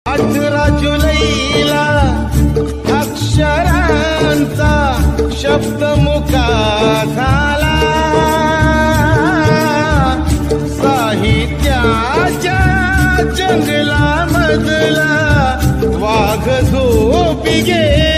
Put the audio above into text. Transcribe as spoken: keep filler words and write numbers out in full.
अठरा जुलैला अक्षरांचा शब्द मुका झाला, साहित्याच्या जंगलामधला वाघ झोपी गेला.